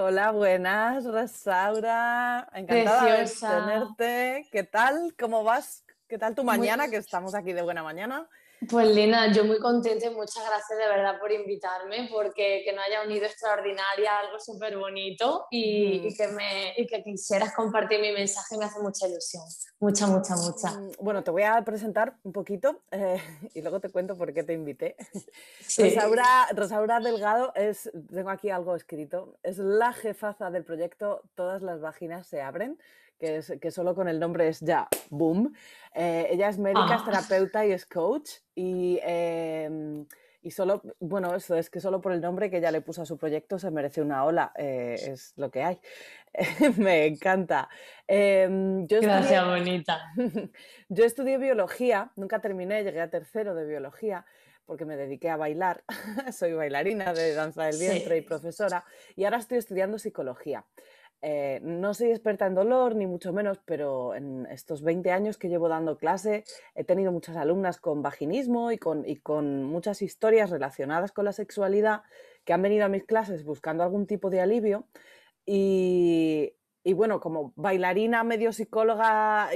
Hola, buenas, Rosaura. Encantada de Preciosa, tenerte. ¿Qué tal? ¿Cómo vas? ¿Qué tal tu muy, mañana? Que estamos aquí de buena mañana. pues Lina, yo muy contenta y muchas gracias de verdad por invitarme, porque que no haya unido extraordinaria, algo súper bonito Ujú. y que quisieras compartir mi mensaje me hace mucha ilusión, mucha, mucha, mucha. Bueno, te voy a presentar un poquito y luego te cuento por qué te invité. Sí. Rosaura Delgado tengo aquí algo escrito, es la jefaza del proyecto Todas las vaginas se abren, que solo con el nombre es ya boom. Ella es médica, es Ah, terapeuta y es coach y solo, bueno, eso es que solo por el nombre que ella le puso a su proyecto se merece una ola, es lo que hay. Me encanta. Yo estudié gracias, bonita. Yo estudié biología, nunca terminé, llegué a tercero de biología porque me dediqué a bailar. Soy bailarina de danza del vientre y Sí. profesora y ahora estoy estudiando psicología. No soy experta en dolor, ni mucho menos, pero en estos 20 años que llevo dando clase he tenido muchas alumnas con vaginismo y con muchas historias relacionadas con la sexualidad que han venido a mis clases buscando algún tipo de alivio y, y bueno, como bailarina, medio psicóloga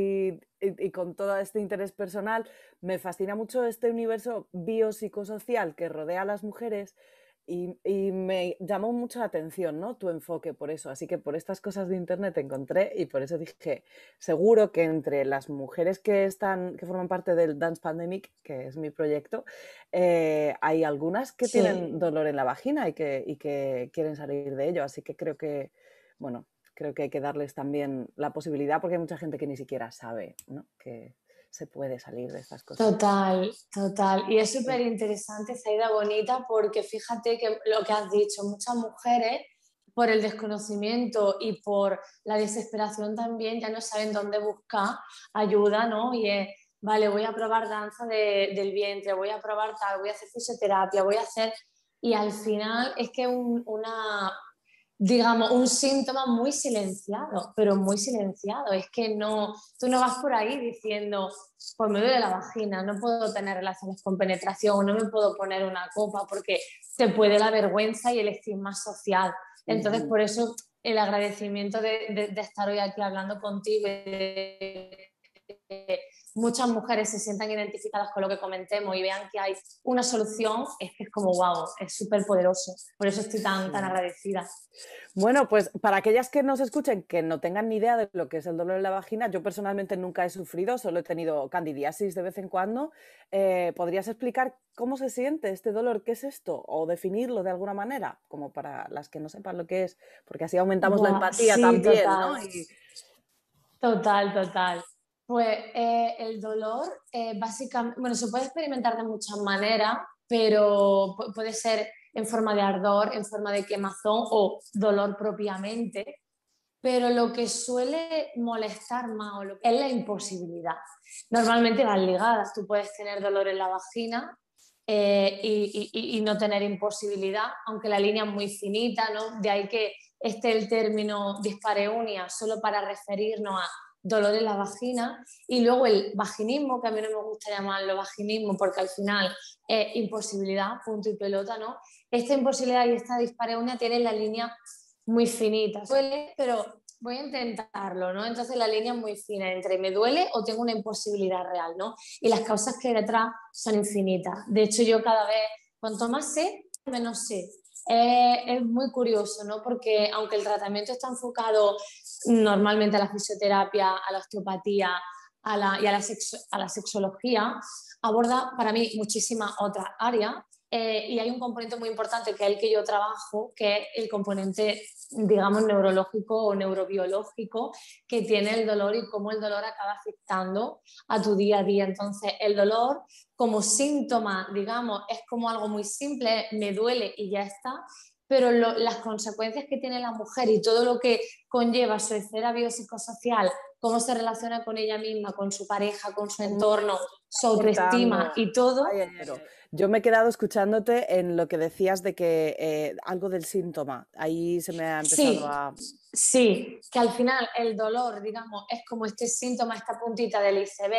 y con todo este interés personal, me fascina mucho este universo biopsicosocial que rodea a las mujeres y me llamó mucho la atención, ¿no? Tu enfoque por eso. Así que por estas cosas de internet te encontré y por eso dije, seguro que entre las mujeres que forman parte del Dance Pandemic, que es mi proyecto, hay algunas que tienen Sí. dolor en la vagina y que quieren salir de ello. Así que bueno, creo que hay que darles también la posibilidad porque hay mucha gente que ni siquiera sabe, ¿no? Que se puede salir de estas cosas. Total, total. Y es súper Sí. interesante, Zaida Bonita, porque fíjate que lo que has dicho, muchas mujeres, por el desconocimiento y por la desesperación también, ya no saben dónde buscar ayuda, ¿no? Y es, vale, voy a probar danza del vientre, voy a probar tal, voy a hacer fisioterapia, voy a hacer... Y al final es que una, digamos, un síntoma muy silenciado, pero muy silenciado. Es que no, tú no vas por ahí diciendo, pues me duele la vagina, no puedo tener relaciones con penetración, no me puedo poner una copa, porque te puede la vergüenza y el estigma social. Entonces, Ujú. por eso el agradecimiento de estar hoy aquí hablando contigo y de que muchas mujeres se sientan identificadas con lo que comentemos y vean que hay una solución, es que es como wow, es súper poderoso. Por eso estoy tan, tan Sí. agradecida. Bueno, pues para aquellas que nos escuchen que no tengan ni idea de lo que es el dolor en la vagina, yo personalmente nunca he sufrido, solo he tenido candidiasis de vez en cuando. ¿Podrías explicar cómo se siente este dolor? ¿Qué es esto? O definirlo de alguna manera, como para las que no sepan lo que es, porque así aumentamos la Buah, empatía sí, también, total, ¿no? total, total. Pues el dolor, básicamente, bueno, se puede experimentar de muchas maneras, pero puede ser en forma de ardor, en forma de quemazón o dolor propiamente, pero lo que suele molestar más o lo que es la imposibilidad. Normalmente van ligadas, tú puedes tener dolor en la vagina y no tener imposibilidad, aunque la línea es muy finita, ¿no? De ahí que esté el término dispareunia solo para referirnos a dolor en la vagina, y luego el vaginismo, que a mí no me gusta llamarlo vaginismo porque al final es imposibilidad, punto y pelota, ¿no? Esta imposibilidad y esta dispareunia tienen la línea muy finita. Duele, pero voy a intentarlo, ¿no? Entonces la línea es muy fina entre me duele o tengo una imposibilidad real, ¿no? Y las causas que hay detrás son infinitas. De hecho, yo cada vez, cuanto más sé, menos sé. Es muy curioso, ¿no? Porque aunque el tratamiento está enfocado normalmente a la fisioterapia, a la osteopatía a la sexología, aborda para mí muchísimas otras áreas y hay un componente muy importante que es el que yo trabajo, que es el componente, digamos, neurológico o neurobiológico que tiene el dolor y cómo el dolor acaba afectando a tu día a día. Entonces, el dolor como síntoma, digamos, es como algo muy simple, me duele y ya está, pero las consecuencias que tiene la mujer y todo lo que conlleva su esfera biopsicosocial, cómo se relaciona con ella misma, con su pareja, con su entorno, su autoestima Cortando. y todo. Ay, enero. Yo me he quedado escuchándote en lo que decías de que algo del síntoma. Ahí se me ha empezado Sí, a... sí, que al final el dolor, digamos, es como este síntoma, esta puntita del iceberg,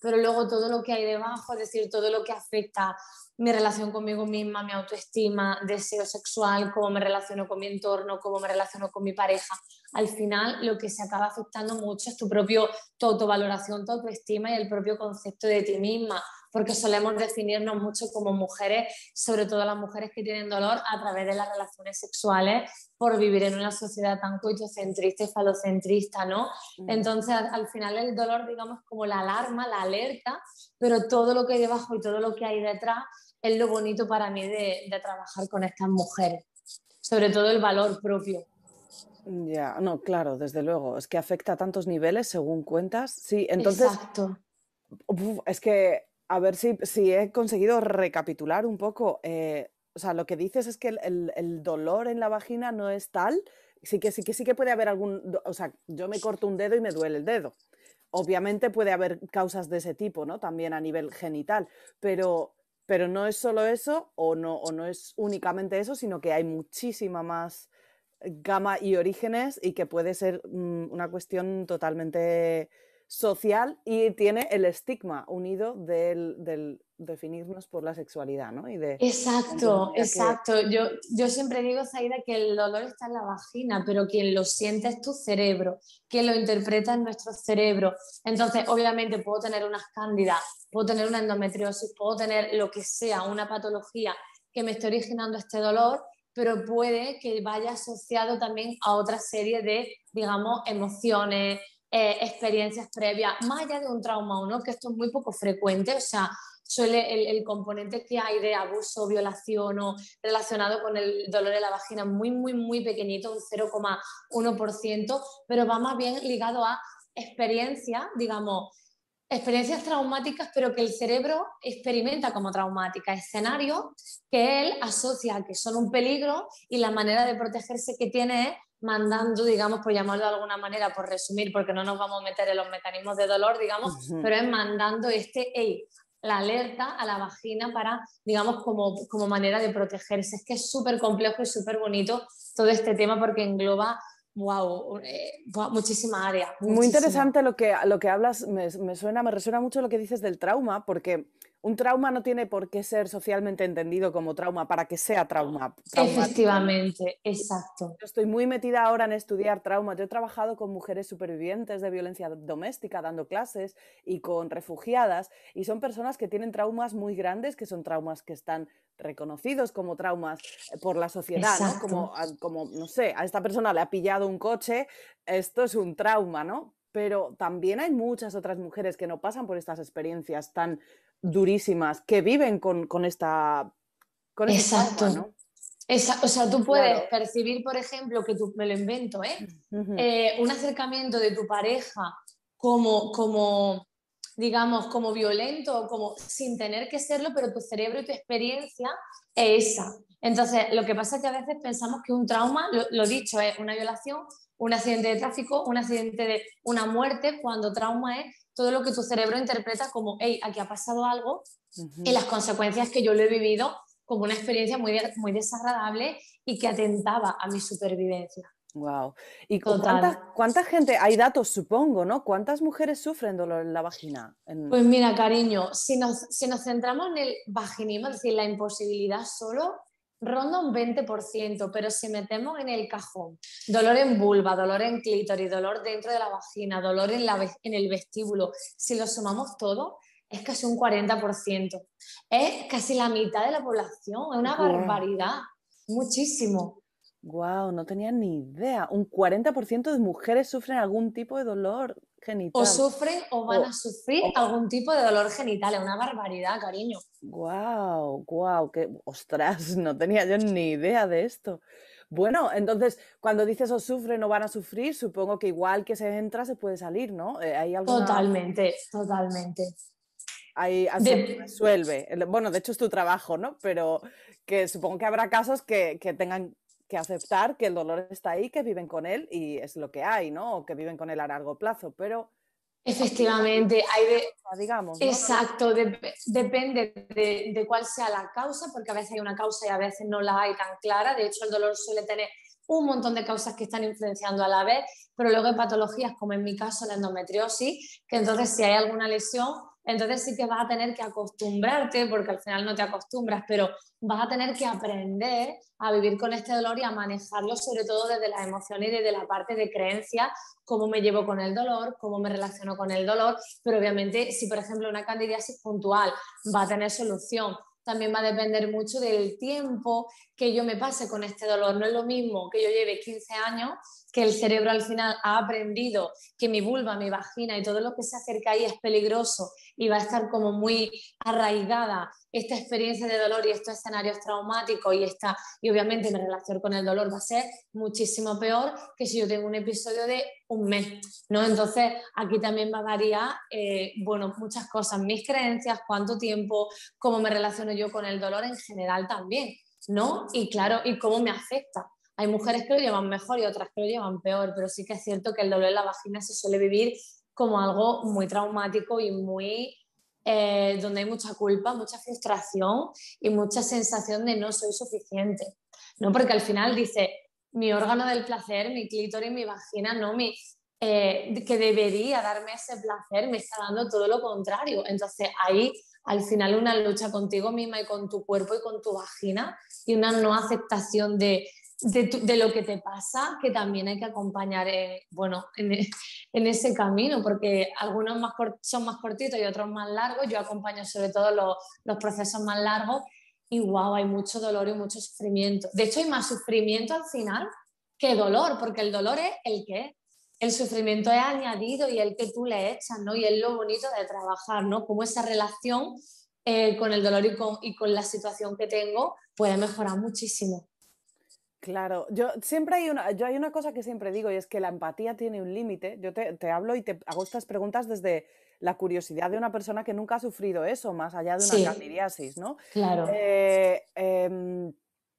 pero luego todo lo que hay debajo, es decir, todo lo que afecta mi relación conmigo misma, mi autoestima, deseo sexual, cómo me relaciono con mi entorno, cómo me relaciono con mi pareja. Al final, lo que se acaba afectando mucho es tu autovaloración, tu autoestima y el propio concepto de ti misma, porque solemos definirnos mucho como mujeres, sobre todo las mujeres que tienen dolor, a través de las relaciones sexuales, por vivir en una sociedad tan coitocentrista y falocentrista, ¿no? Mm. Entonces, al final el dolor, digamos, como la alarma, la alerta, pero todo lo que hay debajo y todo lo que hay detrás es lo bonito para mí de trabajar con estas mujeres, sobre todo el valor propio. Ya, no, claro, desde luego. Es que afecta a tantos niveles según cuentas. Sí, entonces, Exacto, es que a ver si he conseguido recapitular un poco. O sea, lo que dices es que el dolor en la vagina no es tal. Sí que puede haber o sea, yo me corto un dedo y me duele el dedo. Obviamente puede haber causas de ese tipo, ¿no? También a nivel genital, pero, pero no es solo eso o no es únicamente eso, sino que hay muchísima más gama y orígenes y que puede ser una cuestión totalmente social y tiene el estigma unido del definirnos por la sexualidad, ¿no? Entonces, exacto, mira que... exacto. Yo siempre digo, Zaida, que el dolor está en la vagina, pero quien lo siente es tu cerebro, quien lo interpreta es nuestro cerebro. Entonces, obviamente puedo tener unas cándidas, puedo tener una endometriosis, puedo tener lo que sea, una patología que me esté originando este dolor, pero puede que vaya asociado también a otra serie de, digamos, emociones, experiencias previas, más allá de un trauma o no, que esto es muy poco frecuente, o sea, suele el componente que hay de abuso, violación o relacionado con el dolor de la vagina muy, muy, muy pequeñito, un 0,1%, pero va más bien ligado a experiencias, digamos, experiencias traumáticas, pero que el cerebro experimenta como traumáticas, escenarios que él asocia a que son un peligro y la manera de protegerse que tiene es mandando, digamos, por llamarlo de alguna manera, por resumir, porque no nos vamos a meter en los mecanismos de dolor, digamos, Ujú. pero es mandando la alerta a la vagina para, digamos, como manera de protegerse. Es que es súper complejo y súper bonito todo este tema porque engloba, wow, muchísima área, Muy muchísima. interesante lo que hablas, me resuena mucho lo que dices del trauma, porque un trauma no tiene por qué ser socialmente entendido como trauma para que sea traumático, ¿no? Efectivamente, exacto. Yo estoy muy metida ahora en estudiar trauma. Yo he trabajado con mujeres supervivientes de violencia doméstica, dando clases y con refugiadas, y son personas que tienen traumas muy grandes, que son traumas que están reconocidos como traumas por la sociedad, ¿no? Exacto, Como, no sé, a esta persona le ha pillado un coche, esto es un trauma, ¿no? Pero también hay muchas otras mujeres que no pasan por estas experiencias tan durísimas, que viven con este trauma, exacto. ¿no? O sea, tú puedes Claro. percibir, por ejemplo, que tú, me lo invento, ¿eh? Ujú. Un acercamiento de tu pareja como, digamos, como violento o como sin tener que serlo, pero tu cerebro y tu experiencia es esa. Entonces, lo que pasa es que a veces pensamos que un trauma, lo dicho, es una violación, un accidente de tráfico, un accidente de una muerte, cuando trauma es todo lo que tu cerebro interpreta como, hey, aquí ha pasado algo y Ujú. las consecuencias que yo lo he vivido como una experiencia muy desagradable y que atentaba a mi supervivencia. Wow. ¿Y Total. cuánta gente, hay datos, supongo, ¿no? ¿Cuántas mujeres sufren dolor en la vagina? Pues mira, cariño, si nos centramos en el vaginismo, es decir, la imposibilidad solo, ronda un 20%, pero si metemos en el cajón dolor en vulva, dolor en clítoris, dolor dentro de la vagina, dolor en el vestíbulo, si lo sumamos todo, es casi un 40%. Es casi la mitad de la población, es una Guau, barbaridad, muchísimo. guau, no tenía ni idea. Un 40% de mujeres sufren algún tipo de dolor O genital. sufren o van a O, sufrir algún tipo de dolor genital, es una barbaridad, cariño. guau, guau, que, ostras, no tenía yo ni idea de esto. Bueno, entonces, cuando dices o sufren o van a sufrir, supongo que igual que se entra, se puede salir, ¿no? ¿Hay alguna, Totalmente, totalmente. se De- resuelve? Bueno, de hecho es tu trabajo, ¿no? Pero que supongo que habrá casos que tengan que aceptar que el dolor está ahí, que viven con él y es lo que hay, ¿no? O que viven con él a largo plazo, pero hay Efectivamente, hay de, causa, digamos, ¿no? exacto, depende de cuál sea la causa, porque a veces hay una causa y a veces no la hay tan clara. De hecho, el dolor suele tener un montón de causas que están influenciando a la vez, pero luego hay patologías, como en mi caso la endometriosis, que entonces si hay alguna lesión, Entonces sí que vas a tener que acostumbrarte, porque al final no te acostumbras, pero vas a tener que aprender a vivir con este dolor y a manejarlo, sobre todo desde las emociones y desde la parte de creencias, cómo me llevo con el dolor, cómo me relaciono con el dolor, pero obviamente si por ejemplo una candidiasis puntual va a tener solución, también va a depender mucho del tiempo que yo me pase con este dolor. No es lo mismo que yo lleve 15 años, que el cerebro al final ha aprendido que mi vulva, mi vagina y todo lo que se acerca ahí es peligroso y va a estar como muy arraigada esta experiencia de dolor y estos escenarios traumáticos y obviamente mi relación con el dolor va a ser muchísimo peor que si yo tengo un episodio de un mes, ¿no? Entonces aquí también va a variar, bueno, muchas cosas, mis creencias, cuánto tiempo, cómo me relaciono yo con el dolor en general también, ¿no? Y claro, y cómo me afecta. Hay mujeres que lo llevan mejor y otras que lo llevan peor, pero sí que es cierto que el dolor en la vagina se suele vivir como algo muy traumático y muy donde hay mucha culpa, mucha frustración y mucha sensación de no soy suficiente, ¿no? Porque al final dice, mi órgano del placer, mi clítoris, mi vagina, no que debería darme ese placer, me está dando todo lo contrario. Entonces ahí al final una lucha contigo misma y con tu cuerpo y con tu vagina y una no aceptación de lo que te pasa, que también hay que acompañar bueno, en ese camino, porque algunos son más cortitos y otros más largos. Yo acompaño sobre todo los procesos más largos y wow, hay mucho dolor y mucho sufrimiento. De hecho, hay más sufrimiento al final que dolor, porque el dolor es el que es. El sufrimiento es añadido y el que tú le echas, ¿no? Y es lo bonito de trabajar, ¿no? Cómo esa relación con el dolor y con la situación que tengo puede mejorar muchísimo. Claro, yo hay una cosa que siempre digo y es que la empatía tiene un límite. Yo te hablo y te hago estas preguntas desde la curiosidad de una persona que nunca ha sufrido eso, más allá de una Sí, candidiasis, ¿no? claro. Eh, em,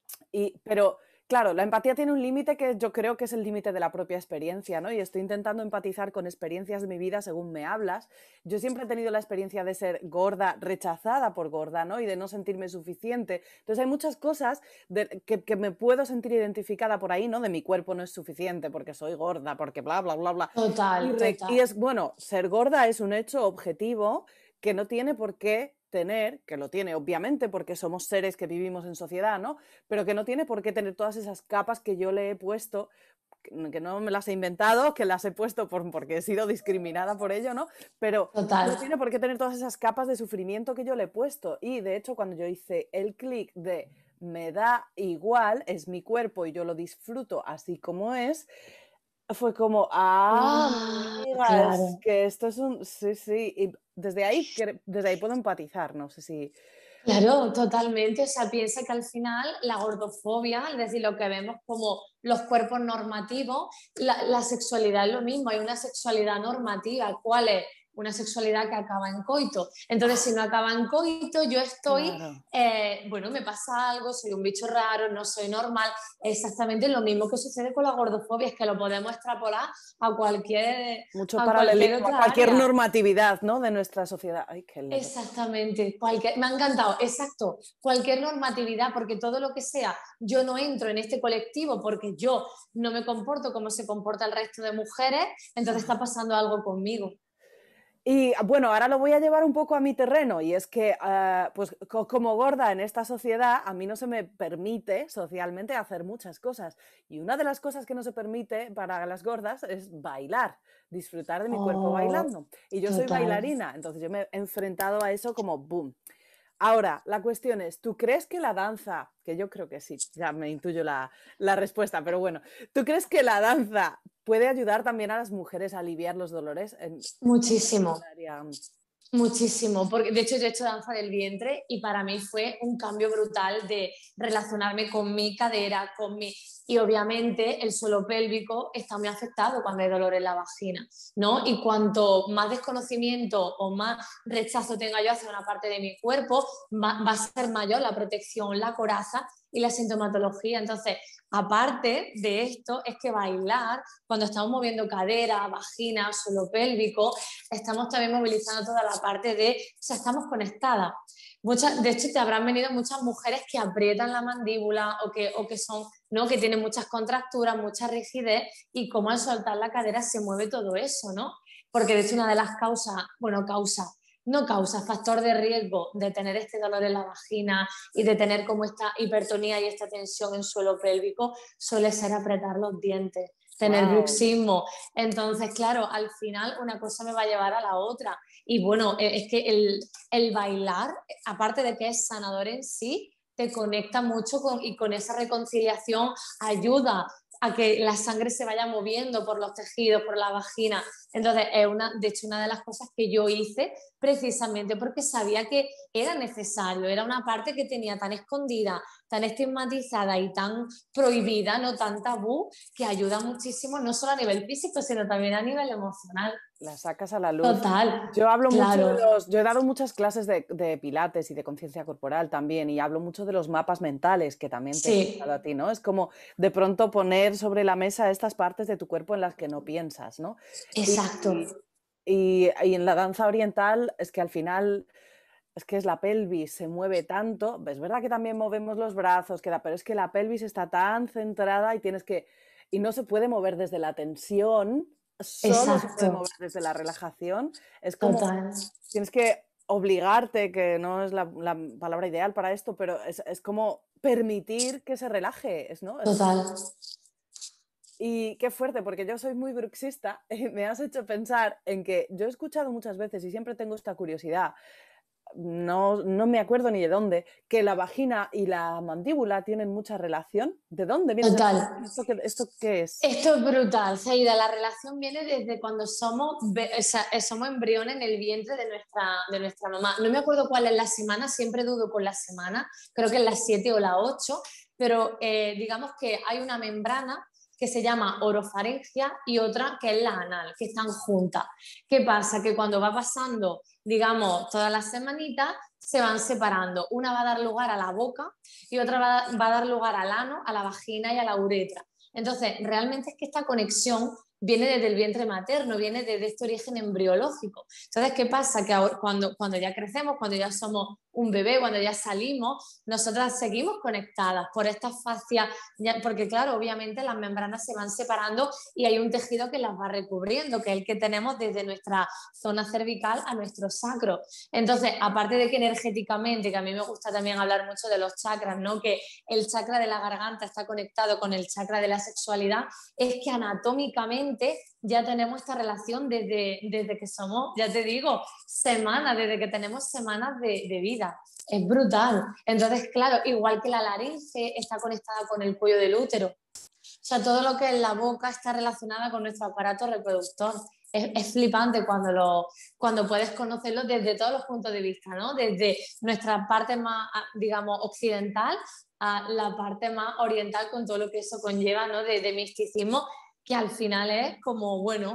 pero claro, la empatía tiene un límite que yo creo que es el límite de la propia experiencia, ¿no? Y estoy intentando empatizar con experiencias de mi vida según me hablas. Yo siempre he tenido la experiencia de ser gorda, rechazada por gorda, ¿no? Y de no sentirme suficiente. Entonces hay muchas cosas que me puedo sentir identificada por ahí, ¿no? De mi cuerpo no es suficiente porque soy gorda, porque bla, bla, bla, bla. Total, Y total. es, bueno, ser gorda es un hecho objetivo que no tiene por qué tener, que lo tiene obviamente porque somos seres que vivimos en sociedad, ¿no? Pero que no tiene por qué tener todas esas capas que yo le he puesto, que no me las he inventado, que las he puesto porque he sido discriminada por ello, ¿no? Pero no Total. tiene por qué tener todas esas capas de sufrimiento que yo le he puesto. Y de hecho, cuando yo hice el clic de me da igual, es mi cuerpo y yo lo disfruto así como es, fue como, amiga, es Claro. que esto es un... Sí, sí, y desde ahí puedo empatizar, no sé si... Claro, totalmente. O sea, piensa que al final la gordofobia, es decir, lo que vemos como los cuerpos normativos, la sexualidad es lo mismo. Hay una sexualidad normativa. ¿Cuál es? Una sexualidad que acaba en coito. Entonces, si no acaba en coito, yo estoy, Claro. bueno, me pasa algo, soy un bicho raro, no soy normal. Exactamente lo mismo que sucede con la gordofobia, es que lo podemos extrapolar a cualquier, Mucho a cualquier paralelismo a otra cualquier área. normatividad, ¿no? De nuestra sociedad. Ay, qué leve. Exactamente, me ha encantado, exacto, cualquier normatividad, porque todo lo que sea, yo no entro en este colectivo porque yo no me comporto como se comporta el resto de mujeres, entonces está pasando algo conmigo. Y bueno, ahora lo voy a llevar un poco a mi terreno y es que, pues como gorda en esta sociedad, a mí no se me permite socialmente hacer muchas cosas. Y una de las cosas que no se permite para las gordas es bailar, disfrutar de mi cuerpo Oh, bailando. Y yo soy total. bailarina, entonces yo me he enfrentado a eso como boom. Ahora, la cuestión es, ¿tú crees que la danza, que yo creo que sí, ya me intuyo la respuesta, pero bueno, ¿tú crees que la danza puede ayudar también a las mujeres a aliviar los dolores Muchísimo. un área? Muchísimo, porque de hecho yo he hecho danza del vientre y para mí fue un cambio brutal de relacionarme con mi cadera, con mi... Y obviamente el suelo pélvico está muy afectado cuando hay dolor en la vagina, ¿no? Y cuanto más desconocimiento o más rechazo tenga yo hacia una parte de mi cuerpo, va a ser mayor la protección, la coraza y la sintomatología. Entonces, aparte de esto, es que bailar, cuando estamos moviendo cadera, vagina, suelo pélvico, estamos también movilizando toda la parte de, o sea, estamos conectadas. De hecho, te habrán venido muchas mujeres que aprietan la mandíbula o que son, ¿no? Que tienen muchas contracturas, mucha rigidez y cómo al soltar la cadera se mueve todo eso, ¿no? Porque de hecho una de las causas, bueno, no causa factor de riesgo de tener este dolor en la vagina y de tener como esta hipertonía y esta tensión en suelo pélvico, suele ser apretar los dientes, tener Wow. bruxismo. Entonces, claro, al final una cosa me va a llevar a la otra. Y bueno, es que el bailar, aparte de que es sanador en sí, te conecta mucho y con esa reconciliación ayuda a que la sangre se vaya moviendo por los tejidos, por la vagina. Entonces, de hecho, una de las cosas que yo hice precisamente porque sabía que era necesario, era una parte que tenía tan escondida, tan estigmatizada y tan prohibida, no tan tabú, que ayuda muchísimo, no solo a nivel físico, sino también a nivel emocional. La sacas a la luz. Total, Yo hablo mucho de claro. yo he dado muchas clases de pilates y de conciencia corporal también, y hablo mucho de los mapas mentales, que también te he escuchado Sí, a ti, ¿no? Es como de pronto poner sobre la mesa estas partes de tu cuerpo en las que no piensas, ¿no? exacto. Y, y en la danza oriental es que al final es que es la pelvis, se mueve tanto, es verdad que también movemos los brazos, pero es que la pelvis está tan centrada y no se puede mover desde la tensión, solo se puede Exacto, mover desde la relajación. Es como, total, tienes que obligarte, que no es la palabra ideal para esto, pero es como permitir que se relaje, ¿no? total. Y qué fuerte, porque yo soy muy bruxista y me has hecho pensar en que yo he escuchado muchas veces y siempre tengo esta curiosidad, no me acuerdo ni de dónde, que la vagina y la mandíbula tienen mucha relación. ¿De dónde viene esa Total. relación? ¿Esto qué es? Esto es brutal, Zaida. La relación viene desde cuando o sea, somos embriones en el vientre de nuestra mamá. No me acuerdo cuál es la semana, siempre dudo con la semana, creo que es la 7 o la 8, pero digamos que hay una membrana que se llama orofaringia y otra que es la anal, que están juntas. ¿Qué pasa? Que cuando va pasando, digamos, todas las semanitas, se van separando. Una va a dar lugar a la boca y otra va a dar lugar al ano, a la vagina y a la uretra. Entonces, realmente es que esta conexión viene desde el vientre materno, viene desde este origen embriológico. Entonces, ¿qué pasa? Que ahora, cuando ya crecemos, cuando ya somos un bebé, cuando ya salimos, nosotras seguimos conectadas por estas fascias, porque claro, obviamente las membranas se van separando y hay un tejido que las va recubriendo, que es el que tenemos desde nuestra zona cervical a nuestro sacro. Entonces, aparte de que energéticamente, que a mí me gusta también hablar mucho de los chakras, ¿no? Que el chakra de la garganta está conectado con el chakra de la sexualidad, es que anatómicamente ya tenemos esta relación desde que somos, ya te digo, semanas, desde que tenemos semanas de vida. Es brutal. Entonces, claro, igual que la laringe está conectada con el cuello del útero. O sea, todo lo que es la boca está relacionada con nuestro aparato reproductor. Es flipante cuando puedes conocerlo desde todos los puntos de vista, ¿no? Desde nuestra parte más, digamos, occidental a la parte más oriental con todo lo que eso conlleva, ¿no? De misticismo, que al final es como, bueno,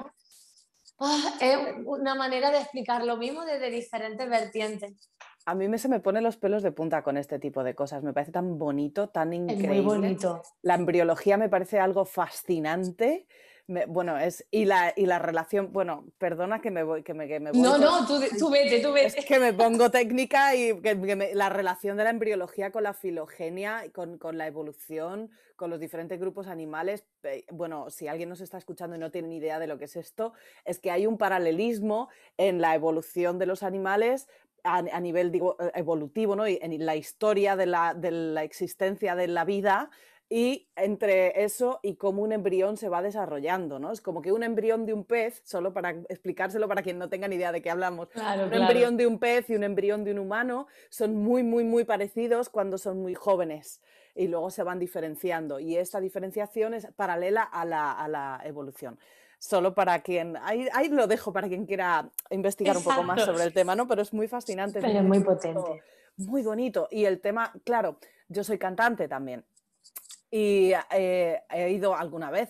es una manera de explicar lo mismo desde diferentes vertientes. A mí se me ponen los pelos de punta con este tipo de cosas. Me parece tan bonito, tan Es muy increíble. bonito. La embriología me parece algo fascinante. Bueno, y la relación, bueno, perdona que me voy No, con... no, tú vete, tú Es vete. que me pongo técnica y la relación de la embriología con la filogenia, y con la evolución, con los diferentes grupos animales. Bueno, si alguien nos está escuchando y no tiene ni idea de lo que es esto, es que hay un paralelismo en la evolución de los animales a nivel, digo, evolutivo, ¿no? Y en la historia de la existencia de la vida, y entre eso y cómo un embrión se va desarrollando, ¿no? Es como que un embrión de un pez, solo para explicárselo para quien no tenga ni idea de qué hablamos, Claro, un claro. embrión de un pez y un embrión de un humano son muy, muy, muy parecidos cuando son muy jóvenes y luego se van diferenciando. Y esta diferenciación es paralela a la evolución. Solo para quien, ahí lo dejo para quien quiera investigar un poco más Exacto. sobre el tema, ¿no? Pero es muy fascinante, es Pero es muy muy bonito, potente. muy bonito. Y el tema, claro, yo soy cantante también. Y he ido alguna vez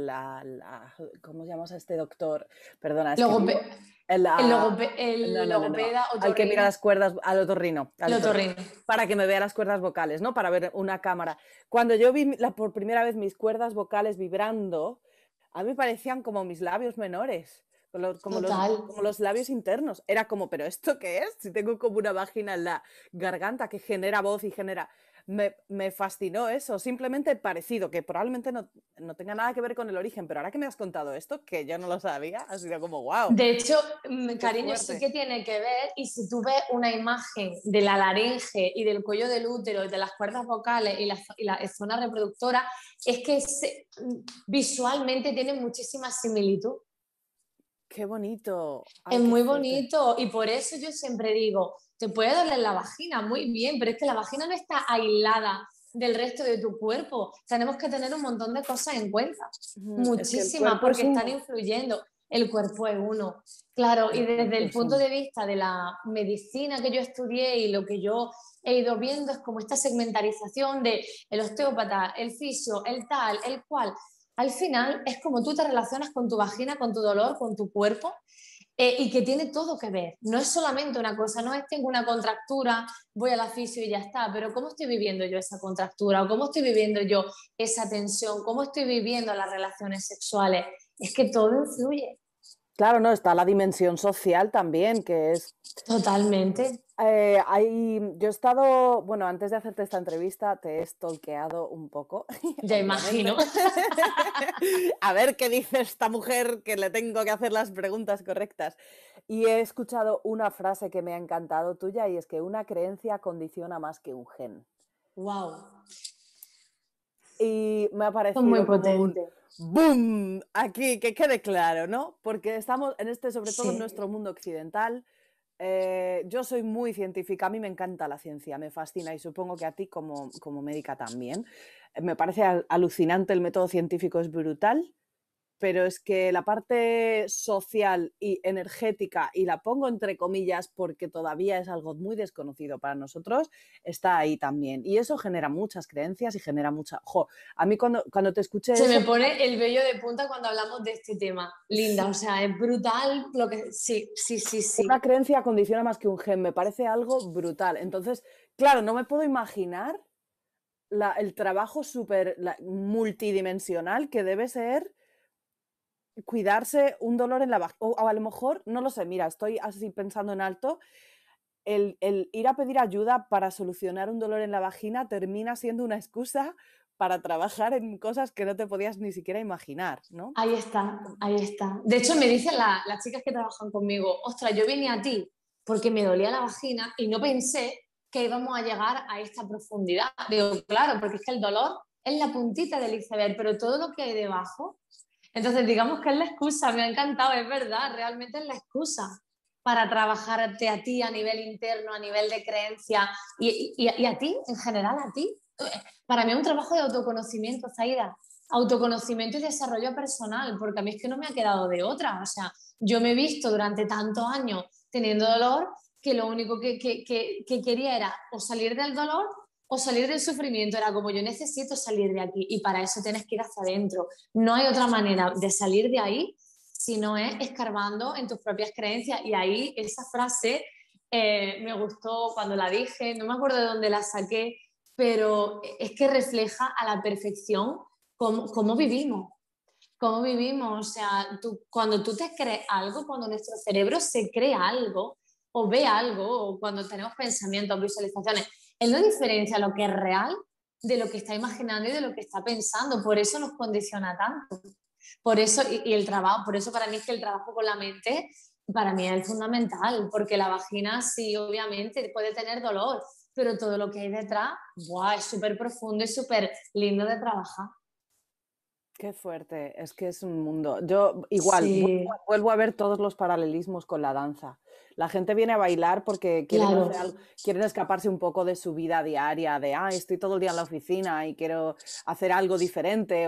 ¿cómo llamamos a este doctor? Perdona, es que vivo... Logope- El, no, el no, no, no. logopeda, Hay que mirar otorrino, las cuerdas al otorrino, el otorrino. para que me vea las cuerdas vocales, ¿no? Para ver una cámara. Cuando yo vi por primera vez mis cuerdas vocales vibrando, a mí me parecían como mis labios menores, Total. como los labios internos. Era como, ¿pero esto qué es? Si tengo como una vagina en la garganta que genera voz y genera... Me fascinó eso, simplemente parecido, que probablemente no tenga nada que ver con el origen, pero ahora que me has contado esto, que yo no lo sabía, ha sido como, wow, De hecho, qué cariño, sí fuerte. que tiene que ver, y si tú ves una imagen de la laringe y del cuello del útero y de las cuerdas vocales y la zona reproductora, es que visualmente tiene muchísima similitud. Qué bonito. Es Ay, qué muy fuerte. bonito y por eso yo siempre digo, te puede doler la vagina, muy bien, pero es que la vagina no está aislada del resto de tu cuerpo. Tenemos que tener un montón de cosas en cuenta, Es que el muchísimas, cuerpo es porque están uno. influyendo. El cuerpo es uno. Claro, y El desde cuerpo el es punto uno. de vista de la medicina que yo estudié y lo que yo he ido viendo es como esta segmentarización de el osteópata, el fisio, el tal, el cual. Al final es como tú te relacionas con tu vagina, con tu dolor, con tu cuerpo y que tiene todo que ver. No es solamente una cosa, no es tengo una contractura, voy a la fisio y ya está, pero ¿cómo estoy viviendo yo esa contractura? ¿O cómo estoy viviendo yo esa tensión? ¿Cómo estoy viviendo las relaciones sexuales? Es que todo influye. Claro, no, está la dimensión social también, que es Totalmente. yo he estado, bueno, antes de hacerte esta entrevista te he stalkeado un poco, Ya obviamente. imagino. A ver qué dice esta mujer que le tengo que hacer las preguntas correctas. Y he escuchado una frase que me ha encantado tuya y es que una creencia condiciona más que un gen. Wow. Y me ha Son muy parecido como un potentes. boom aquí, que quede claro, ¿no? Porque estamos en este, sobre todo en Sí. nuestro mundo occidental, yo soy muy científica, a mí me encanta la ciencia, me fascina y supongo que a ti como médica también. Me parece alucinante, el método científico es brutal, pero es que la parte social y energética, y la pongo entre comillas porque todavía es algo muy desconocido para nosotros, está ahí también. Y eso genera muchas creencias y genera mucha... Jo, a mí cuando te escuché Se me eso, pone el vello de punta cuando hablamos de este tema. Linda, o sí, sea, es brutal lo que... Sí, sí, sí, una sí. creencia condiciona más que un gen, me parece algo brutal. Entonces, claro, no me puedo imaginar el trabajo súper multidimensional que debe ser cuidarse un dolor en la vagina. O a lo mejor, no lo sé, mira, estoy así pensando en alto, el ir a pedir ayuda para solucionar un dolor en la vagina termina siendo una excusa para trabajar en cosas que no te podías ni siquiera imaginar, ¿no? Ahí está, ahí está. De hecho, me dicen las chicas que trabajan conmigo, ostras, yo vine a ti porque me dolía la vagina y no pensé que íbamos a llegar a esta profundidad. Digo, claro, porque es que el dolor es la puntita del iceberg, pero todo lo que hay debajo. Entonces, digamos que es la excusa, me ha encantado, es verdad, realmente es la excusa para trabajarte a ti a nivel interno, a nivel de creencia y a ti, en general, a ti. Para mí es un trabajo de autoconocimiento, Zaida, autoconocimiento y desarrollo personal, porque a mí es que no me ha quedado de otra. O sea, yo me he visto durante tantos años teniendo dolor que lo único que quería era o salir del dolor o salir del sufrimiento. Era como yo necesito salir de aquí y para eso tienes que ir hacia adentro. No hay otra manera de salir de ahí si no es escarbando en tus propias creencias. Y ahí esa frase me gustó cuando la dije, no me acuerdo de dónde la saqué, pero es que refleja a la perfección cómo vivimos. Cómo vivimos, o sea, cuando tú te crees algo, cuando nuestro cerebro se crea algo o ve algo, o cuando tenemos pensamientos, visualizaciones, él no diferencia lo que es real de lo que está imaginando y de lo que está pensando. Por eso nos condiciona tanto. Por eso, y el trabajo, por eso para mí es que el trabajo con la mente, para mí es fundamental, porque la vagina sí, obviamente, puede tener dolor, pero todo lo que hay detrás, ¡buah!, es súper profundo y súper lindo de trabajar. Qué fuerte, es que es un mundo. Yo igual, Sí, vuelvo a ver todos los paralelismos con la danza. La gente viene a bailar porque quieren claro. hacer algo, quieren escaparse un poco de su vida diaria, de, estoy todo el día en la oficina y quiero hacer algo diferente,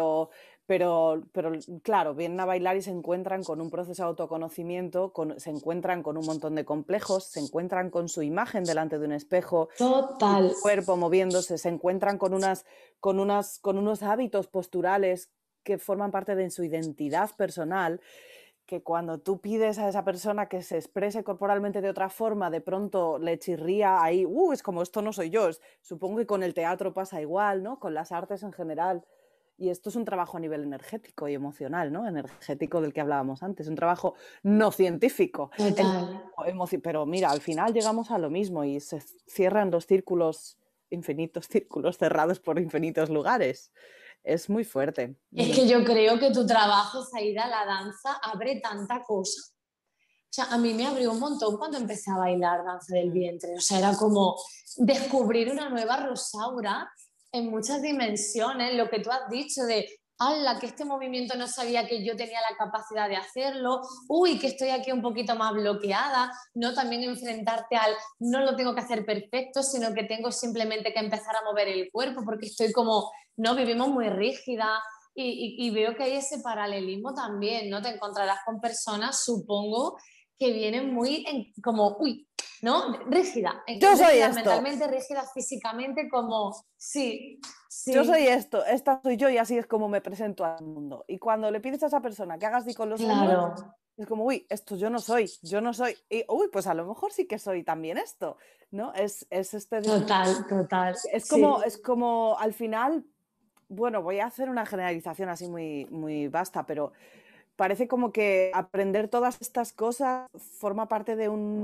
pero claro, vienen a bailar y se encuentran con un proceso de autoconocimiento, se encuentran con un montón de complejos, se encuentran con su imagen delante de un espejo, su Total, cuerpo moviéndose, se encuentran con unos hábitos posturales que forman parte de su identidad personal, que cuando tú pides a esa persona que se exprese corporalmente de otra forma, de pronto le chirría ahí, es como esto no soy yo. Supongo que con el teatro pasa igual, ¿no? Con las artes en general. Y esto es un trabajo a nivel energético y emocional, ¿no? Energético del que hablábamos antes, un trabajo no científico. Total. Pero mira, al final llegamos a lo mismo y se cierran los círculos, infinitos círculos cerrados por infinitos lugares. Es muy fuerte. Es que yo creo que tu trabajo, Zaida, la danza, abre tanta cosa. O sea, a mí me abrió un montón cuando empecé a bailar danza del Mm. vientre. O sea, era como descubrir una nueva Rosaura en muchas dimensiones. Lo que tú has dicho de, ¡hala! Que este movimiento no sabía que yo tenía la capacidad de hacerlo. Uy, que estoy aquí un poquito más bloqueada. No también enfrentarte al, no lo tengo que hacer perfecto, sino que tengo simplemente que empezar a mover el cuerpo porque estoy como, no, vivimos muy rígida. Y veo que hay ese paralelismo también, ¿no? Te encontrarás con personas, supongo, que vienen muy como, uy, ¿no? Rígida, Yo soy rígida esto, mentalmente, rígida físicamente, como, sí, yo soy sí, esto, esta soy yo y así es como me presento al mundo. Y cuando le pides a esa persona que haga así con los hombros, claro, es como, uy, esto yo no soy. Y, uy, pues a lo mejor sí que soy también esto, ¿no? Es este total, total, es sí. como al final, bueno, voy a hacer una generalización así muy, muy vasta, pero parece como que aprender todas estas cosas forma parte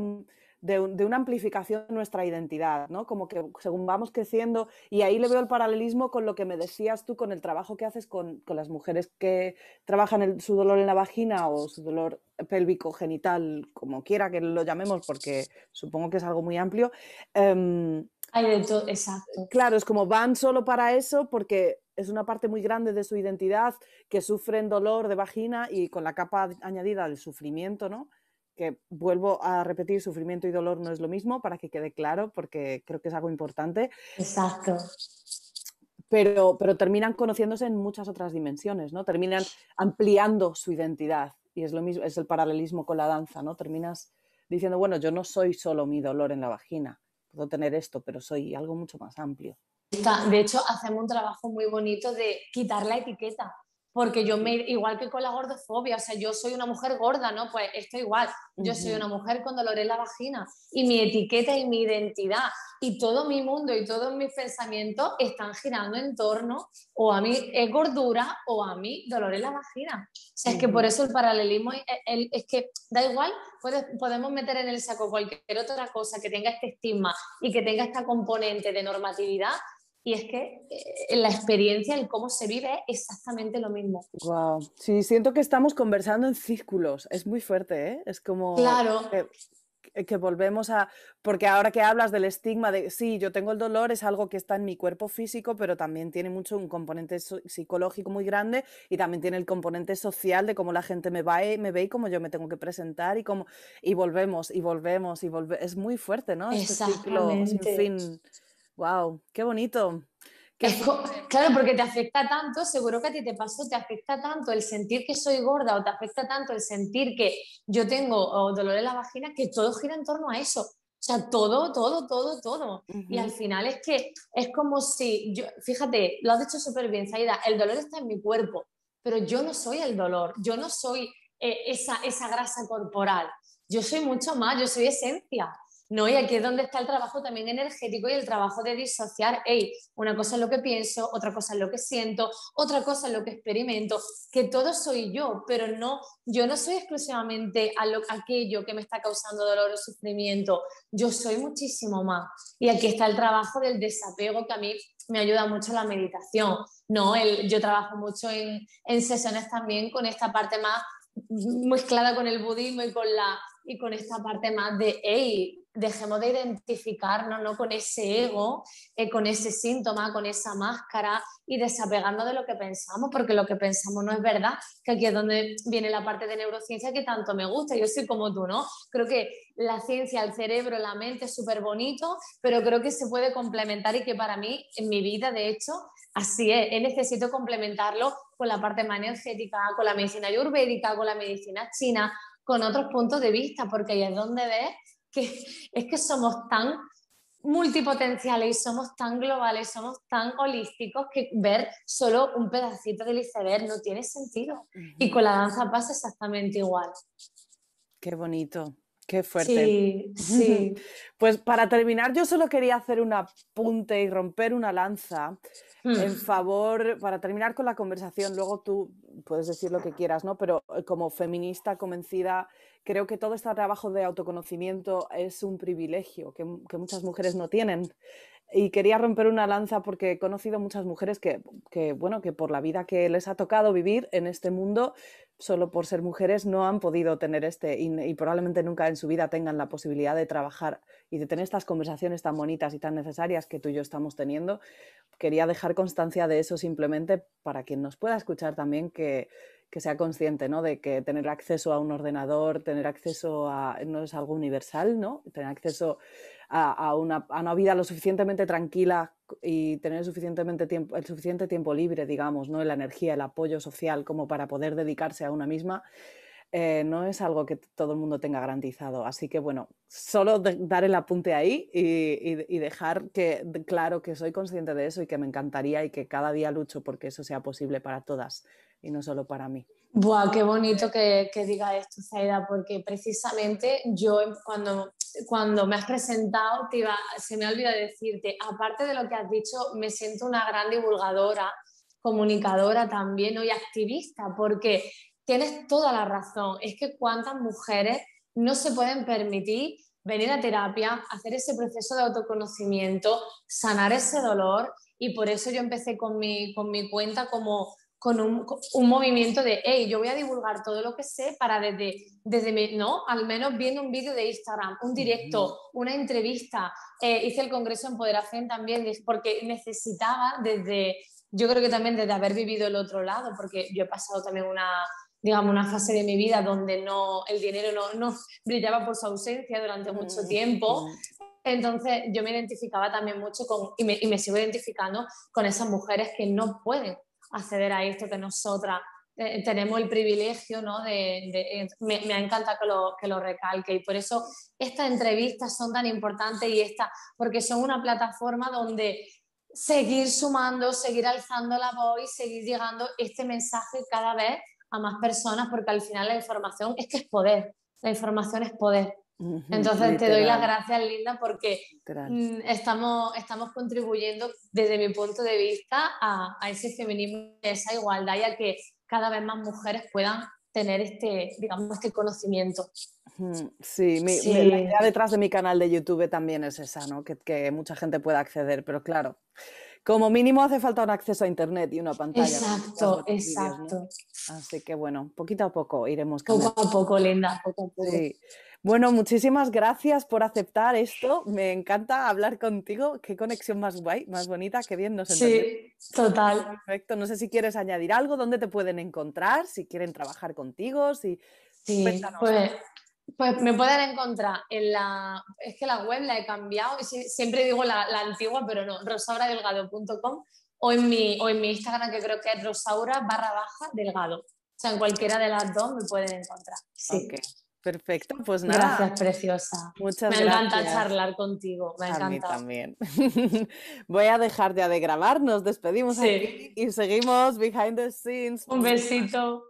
de una amplificación de nuestra identidad, ¿no? Como que según vamos creciendo, y ahí le veo el paralelismo con lo que me decías tú, con el trabajo que haces con las mujeres que trabajan su dolor en la vagina o su dolor pélvico genital, como quiera que lo llamemos, porque supongo que es algo muy amplio. Hay de todo, exacto, Claro, es como van solo para eso porque es una parte muy grande de su identidad que sufren dolor de vagina y con la capa añadida del sufrimiento, ¿no? Que vuelvo a repetir, sufrimiento y dolor no es lo mismo, para que quede claro, porque creo que es algo importante, exacto. pero terminan conociéndose en muchas otras dimensiones, ¿no? Terminan ampliando su identidad y es lo mismo, es el paralelismo con la danza, ¿no? Terminas diciendo, bueno, yo no soy solo mi dolor en la vagina, puedo tener esto, pero soy algo mucho más amplio. De hecho, hacemos un trabajo muy bonito de quitar la etiqueta, porque yo me, Sí. igual que con la gordofobia, o sea, yo soy una mujer gorda, ¿no? Pues esto igual, yo soy una Ujú. mujer con dolor en la vagina y mi etiqueta y mi identidad y todo mi mundo y todos mis pensamientos están girando en torno o a mí es gordura o a mí dolor en la vagina. O sea, es que por Ujú. eso el paralelismo es que da igual, podemos meter en el saco cualquier otra cosa que tenga este estigma y que tenga esta componente de normatividad y es que la experiencia, el cómo se vive es exactamente lo mismo. Wow. Sí, siento que estamos conversando en círculos. Es muy fuerte, ¿eh? Es como Claro, que volvemos a... Porque ahora que hablas del estigma de, sí, yo tengo el dolor, es algo que está en mi cuerpo físico, pero también tiene mucho un componente psicológico muy grande y también tiene el componente social de cómo la gente me ve y cómo yo me tengo que presentar y cómo... Y volvemos, y volvemos, y volvemos. Es muy fuerte, ¿no? Este ciclo sin exactamente. fin. Wow, qué bonito. Qué Es fuerte. claro, porque te afecta tanto, seguro que a ti te pasó, te afecta tanto el sentir que soy gorda o te afecta tanto el sentir que yo tengo dolor en la vagina, que todo gira en torno a eso. O sea, todo, todo, todo, todo. Y al Ujú, final es que es como si, yo, fíjate, lo has dicho súper bien, Saida, el dolor está en mi cuerpo, pero yo no soy el dolor, yo no soy esa grasa corporal, yo soy mucho más, yo soy esencia. No, y aquí es donde está el trabajo también energético y el trabajo de disociar, hey, una cosa es lo que pienso, otra cosa es lo que siento, otra cosa es lo que experimento, que todo soy yo, pero no, yo no soy exclusivamente aquello que me está causando dolor o sufrimiento, yo soy muchísimo más. Y aquí está el trabajo del desapego que a mí me ayuda mucho la meditación, ¿no? Yo trabajo mucho en sesiones también con esta parte más mezclada con el budismo y con esta parte más de, hey, dejemos de identificarnos, ¿no? Con ese ego, con ese síntoma, con esa máscara y desapegarnos de lo que pensamos, porque lo que pensamos no es verdad, que aquí es donde viene la parte de neurociencia que tanto me gusta. Yo soy como tú, ¿no? Creo que la ciencia, el cerebro, la mente es súper bonito, pero creo que se puede complementar y que para mí, en mi vida, de hecho, así es, necesito complementarlo con la parte más energética, con la medicina ayurvédica, con la medicina china, con otros puntos de vista, porque ahí es donde ves que es que somos tan multipotenciales y somos tan globales, somos tan holísticos que ver solo un pedacito del iceberg no tiene sentido. Y ujú. con la danza pasa exactamente igual. Qué bonito. Qué fuerte. Sí, sí. Pues para terminar, yo solo quería hacer un apunte y romper una lanza en Mm, favor, para terminar con la conversación, luego tú puedes decir lo que quieras, ¿no? Pero como feminista convencida, creo que todo este trabajo de autoconocimiento es un privilegio que muchas mujeres no tienen. Y quería romper una lanza porque he conocido muchas mujeres bueno, que por la vida que les ha tocado vivir en este mundo, solo por ser mujeres, no han podido tener y probablemente nunca en su vida tengan la posibilidad de trabajar y de tener estas conversaciones tan bonitas y tan necesarias que tú y yo estamos teniendo. Quería dejar constancia de eso simplemente para quien nos pueda escuchar también que sea consciente, ¿no? De que tener acceso a un ordenador, tener acceso no es algo universal, ¿no? Tener acceso a una vida lo suficientemente tranquila y tener el suficiente tiempo libre, digamos, ¿no? La energía, el apoyo social como para poder dedicarse a una misma, no es algo que todo el mundo tenga garantizado. Así que bueno, solo dar el apunte ahí y dejar claro que soy consciente de eso y que me encantaría y que cada día lucho porque eso sea posible para todas y no solo para mí. Buah, qué bonito que diga esto, Zaida, porque precisamente yo cuando me has presentado se me olvida decirte, aparte de lo que has dicho, me siento una gran divulgadora, comunicadora también, ¿no? Y activista, porque tienes toda la razón. Es que cuántas mujeres no se pueden permitir venir a terapia, hacer ese proceso de autoconocimiento, sanar ese dolor, y por eso yo empecé con mi cuenta como con un movimiento de, hey, yo voy a divulgar todo lo que sé para desde mi, ¿no? Al menos viendo un vídeo de Instagram, un directo, una entrevista. Hice el Congreso Empoderación también, porque necesitaba yo creo que también desde haber vivido el otro lado, porque yo he pasado también digamos, una fase de mi vida donde el dinero no brillaba por su ausencia durante mucho tiempo. Entonces yo me identificaba también mucho y me sigo identificando con esas mujeres que no pueden acceder a esto que nosotras tenemos el privilegio, ¿no? Me encanta que lo recalque, y por eso estas entrevistas son tan importantes porque son una plataforma donde seguir sumando, seguir alzando la voz y seguir llegando este mensaje cada vez a más personas, porque al final la información es que es poder, la información es poder. Entonces te doy las Literal, gracias, Linda, porque literal. estamos contribuyendo desde mi punto de vista a ese feminismo, a esa igualdad, y a que cada vez más mujeres puedan tener digamos, este conocimiento. Sí, la Sí, idea detrás de mi canal de YouTube también es esa, ¿no? Que mucha gente pueda acceder, pero claro, como mínimo hace falta un acceso a internet y una pantalla donde puedas ver exacto, los vídeos, ¿no? exacto. Así que bueno, poquito a poco iremos Poco cambiando. a poco, Linda, poco a poco. Sí. Bueno, muchísimas gracias por aceptar esto. Me encanta hablar contigo. Qué conexión más guay, más bonita, qué bien nos entendemos. Sí, total. Perfecto. No sé si quieres añadir algo, dónde te pueden encontrar, si quieren trabajar contigo, si... Sí, Cuéntanos. pues me pueden encontrar es que la web la he cambiado, y siempre digo la antigua, pero no, rosauradelgado.com, o en mi Instagram, que creo que es rosaura_delgado. O sea, en cualquiera de las dos me pueden encontrar. Ok, Sí. perfecto. Pues nada, Gracias, preciosa. muchas Me encanta gracias. charlar contigo, me A mí encanta. también. Voy a dejar ya de grabar, nos despedimos aquí Sí. y seguimos behind the scenes. Un besito.